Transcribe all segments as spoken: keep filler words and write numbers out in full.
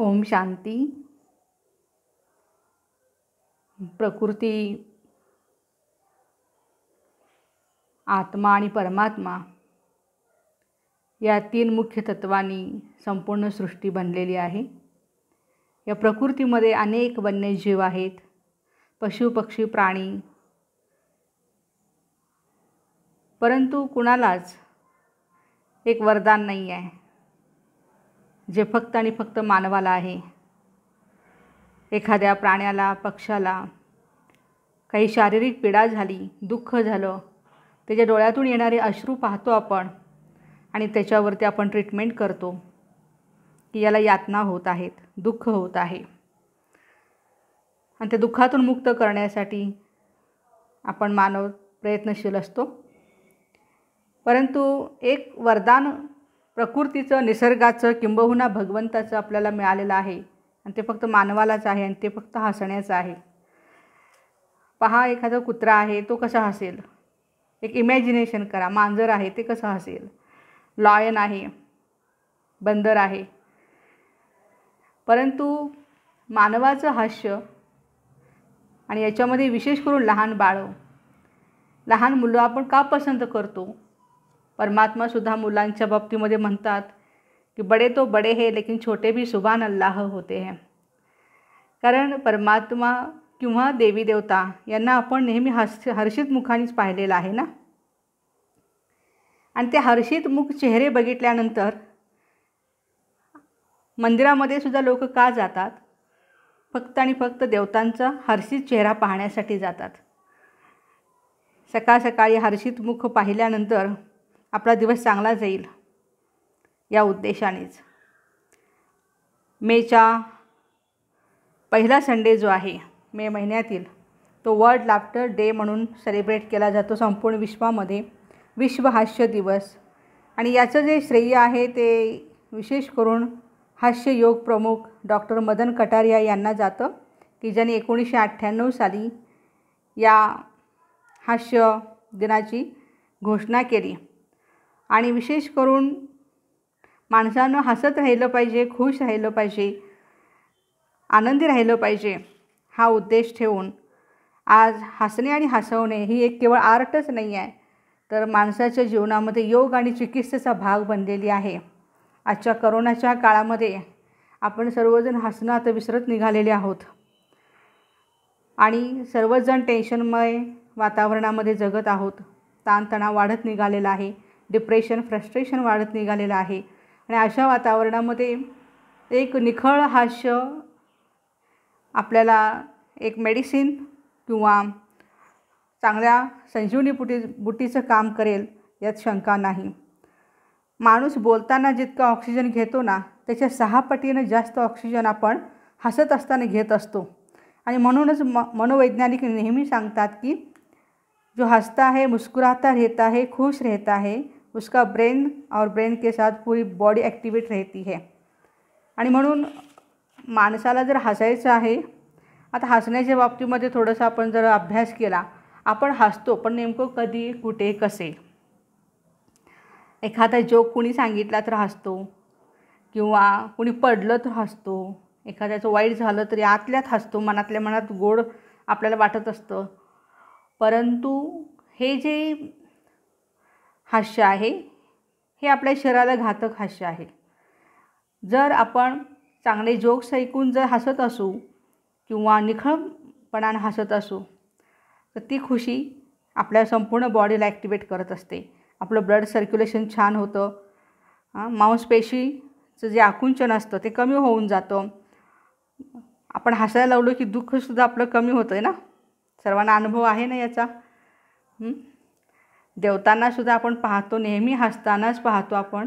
ओम शांती। प्रकृती, आत्मा आणि परमात्मा या तीन मुख्य तत्वांनी संपूर्ण सृष्टी बनलेली आहे। या प्रकृतीमध्ये अनेक वन्यजीव आहेत, पशु पक्षी प्राणी, परंतु कुणालाच एक वरदान नाही आहे जे फक्त आणि फक्त मानवाला आहे। एखाद्या प्राण्याला, पक्षाला काही शारीरिक पीडा झाली, दुःख झालं, त्याच्या डोळ्यातून येणारे अश्रू पाहतो आपण आणि त्याच्यावरती आपण ट्रीटमेंट करतो की याला यातना होत आहेत, दुःख होत आहे, आणि त्या दुःखातून मुक्त करण्यासाठी आपण मानव प्रयत्नशील असतो। परंतु एक वरदान प्रकृतीचं, निसर्गाचं, किंबहुना भगवंताचं आपल्याला मिळालेलं आहे आणि ते फक्त मानवालाच आहे आणि ते फक्त हसण्याचं आहे। पहा, एखादा कुत्रा आहे, तो कसा हसेल? एक इमॅजिनेशन करा। मांजर आहे, ते कसं हसेल? लॉयन आहे, बंदर आहे। परंतु मानवाचं हास्य, आणि याच्यामध्ये विशेष करून लहान बाळं, लहान मुलं आपण का पसंत करतो? परमात्मासुद्धा मुलांच्या बाबतीमध्ये म्हणतात की बडे तो बडे है लेकिन छोटे भी सुभान अल्लाह होते हैं। कारण परमात्मा किंवा देवी देवता यांना आपण नेहमी हर्ष हर्षित मुखानेच पाहिलेलं आहे ना। आणि ते हर्षित मुख चेहरे बघितल्यानंतर मंदिरामध्ये सुद्धा लोक का जातात? फक्त आणि फक्त देवतांचा हर्षित चेहरा पाहण्यासाठी जातात। सकाळ सकाळी हर्षित मुख पाहिल्यानंतर आपला दिवस चांगला जाईल या उद्देशानेच मेचा पहिला संडे जो आहे मे महिन्यातील, तो वर्ल्ड लाफ्टर डे म्हणून सेलिब्रेट केला जातो संपूर्ण विश्वामध्ये, विश्व हास्य दिवस। आणि याचं जे श्रेय आहे ते विशेष करून हास्य योग प्रमुख डॉक्टर मदन कटारिया यांना जातं, की ज्यांनी एकोणीसशे अठ्ठ्याण्णव साली या हास्य दिनाची घोषणा केली। आणि विशेष करून माणसानं हसत राहिलं पाहिजे, खुश राहिलं पाहिजे, आनंदी राहिलं पाहिजे, हा उद्देश ठेवून आज हसणे आणि हसवणे ही एक केवळ आर्टच नाही आहे, तर माणसाच्या जीवनामध्ये योग आणि चिकित्सेचा भाग बनलेली आहे। आजच्या करोनाच्या काळामध्ये आपण सर्वजण हसणं आता विसरत निघालेले आहोत आणि सर्वजण टेन्शनमय वातावरणामध्ये जगत आहोत। ताणतणाव वाढत निघालेला आहे, डिप्रेशन, फ्रस्ट्रेशन वाढत निघालेलं आहे। आणि अशा वातावरणामध्ये एक निखळ हास्य आपल्याला एक मेडिसिन किंवा चांगल्या संजीवनी बुटी बुटीचं काम करेल यात शंका नाही। माणूस बोलताना जितका ऑक्सिजन घेतो ना, त्याच्या सहा पटीनं जास्त ऑक्सिजन आपण हसत असताना घेत असतो। आणि म्हणूनच म मनोवैज्ञानिक नेहमी सांगतात की जो हंसता है, मुस्कुराता रहता है, खुश रहता है, उसका ब्रेन और ब्रेन के साथ पूरी बॉडी ॲक्टिवेट रहती है। आणि म्हणून माणसाला जर हसायचं आहे, आता हसण्याच्या बाबतीमध्ये थोडंसं आपण जर अभ्यास केला, आपण हसतो पण नेमकं कधी, कुठे, कसे? एखादा जोक कुणी सांगितला तर हसतो, किंवा कुणी पडलं तर हसतो, एखाद्याचं वाईट झालं तरी आतल्यात हसतो, मनातल्या मनात गोड आपल्याला वाटत असतं। परंतु हे जे हास्य आहे हे आपल्या शरीराला घातक हास्य आहे। जर आपण चांगले जोक्स ऐकून जर हसत असू किंवा निखळपणाने हसत असू तर ती खुशी आपल्या संपूर्ण बॉडीला ॲक्टिवेट करत असते। आपलं ब्लड सर्क्युलेशन छान होतं, मांसपेशीचं जे आकुंचन असतं ते कमी होऊन जातं। आपण हसायला लावलो की दुःखसुद्धा आपलं कमी होतं आहे ना, सर्वांना अनुभव आहे ना याचा। देवतांनासुद्धा आपण पाहतो, नेहमी हसतानाच पाहतो आपण,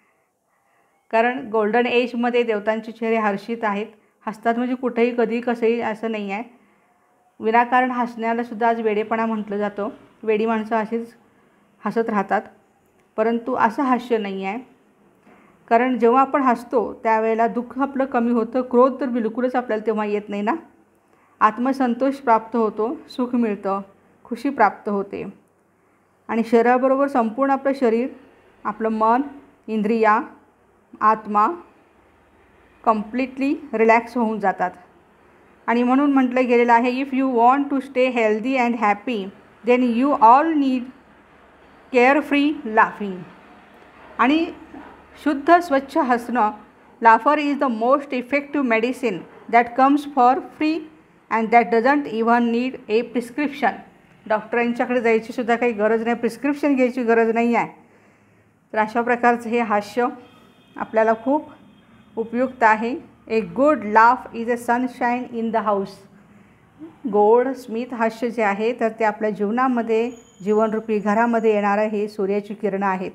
कारण गोल्डन एजमध्ये देवतांचे चेहरे हर्षित आहेत, हसतात म्हणजे कुठेही, कधी, कसंही असं नाही आहे। विनाकारण हसण्यालासुद्धा आज वेडेपणा म्हटलं जातं, वेडी माणसं अशीच हसत राहतात, परंतु असं हास्य नाही आहे। कारण जेव्हा आपण हसतो त्यावेळेला दुःख आपलं कमी होतं, क्रोध तर बिलकुलच आपल्याला तेव्हा येत नाही ना, आत्मसंतोष प्राप्त होतो, सुख मिळतं, खुशी प्राप्त होते। आणि शरीराबरोबर संपूर्ण आपलं शरीर, आपलं मन, इंद्रिया, आत्मा कम्प्लिटली रिलॅक्स होऊन जातात. आणि म्हणून म्हटलं गेलेलं आहे, if you want to stay healthy and happy then you all need care free laughing. आणि शुद्ध स्वच्छ हसणं, laughter is the most effective medicine that comes for free and that doesn't even need a prescription. डॉक्टरांच्याकडे जायची सुद्धा काही गरज नाही, प्रिस्क्रिप्शन घ्यायची गरज नाही आहे. तर अशा प्रकारचं हे हास्य आपल्याला खूप उपयुक्त आहे. A good laugh is a sunshine in the house. गोड स्मित हास्य जे आहे तर ते आपल्या जीवनामध्ये, जीवनरूपी घरामध्ये येणारं हे सूर्याची किरणं आहेत.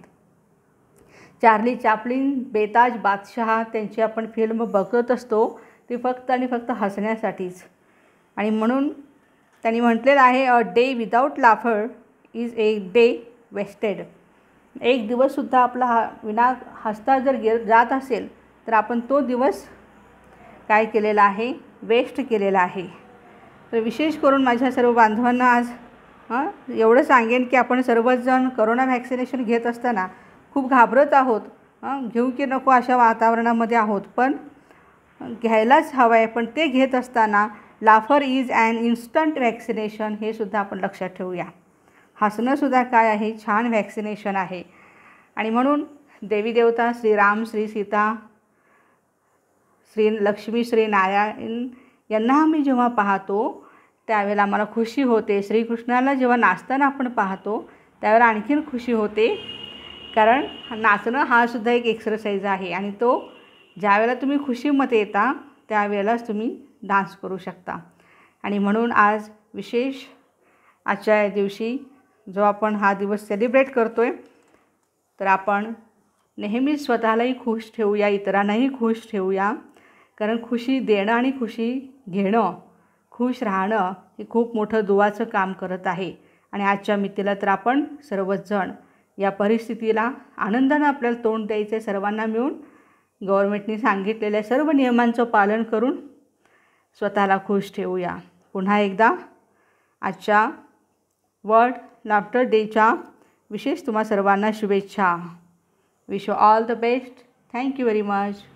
चार्ली चॅप्लिन, बेताज बादशाह, त्यांची आपण फिल्म बघत असतो ती फक्त आणि फक्त हसण्यासाठीच. आणि म्हणून त्यांनी म्हटलेलं आहे, a day without laughter is a day wasted. एक दिवससुद्धा आपला हा विना हसता जर गे जात असेल तर आपण तो दिवस काय केलेला आहे, वेस्ट केलेला आहे. तर विशेष करून माझ्या सर्व बांधवांना आज हां एवढं सांगेन की आपण सर्वजण करोना व्हॅक्सिनेशन घेत असताना खूप घाबरत आहोत. हां घेऊ की नको अशा वातावरणामध्ये आहोत, पण घ्यायलाच हवं आहे. पण ते घेत असताना laughter is an instant vaccination हे सुद्धा आपण लक्षात ठेवूया. हसणंसुद्धा काय आहे, छान व्हॅक्सिनेशन आहे. आणि म्हणून देवी देवता श्रीराम, श्री सीता, श्री लक्ष्मी, श्री नारायण यांना आम्ही जेव्हा पाहतो त्यावेळेला आम्हाला खुशी होते. श्रीकृष्णाला जेव्हा नाचताना आपण पाहतो त्यावेळेला आणखीन खुशी होते, कारण नाचणं हा सुद्धा एक एक्सरसाइज आहे. आणि तो ज्यावेळेला तुम्ही खुशीमध्ये येता त्यावेळेलाच तुम्ही डान्स करू शकता. आणि म्हणून आज विशेष आजच्या दिवशी जो आपण हा दिवस सेलिब्रेट करतो आहे तर आपण नेहमीच स्वतःलाही खुश ठेवूया, इतरांनाही खुश ठेवूया. कारण खुशी देणं आणि खुशी घेणं, खुश राहणं हे खूप मोठं दुवाचं काम करत आहे. आणि आजच्या मितीला तर आपण सर्वच जण या परिस्थितीला आनंदानं आपल्याला तोंड द्यायचं आहे. सर्वांना मिळून गव्हर्मेंटनी सांगितलेल्या सर्व नियमांचं पालन करून स्वतःला खुश ठेवूया. पुन्हा एकदा आजच्या वर्ल्ड लाफ्टर डेच्या विशेष तुम्हा सर्वांना शुभेच्छा. Wish you all the best. Thank you very much.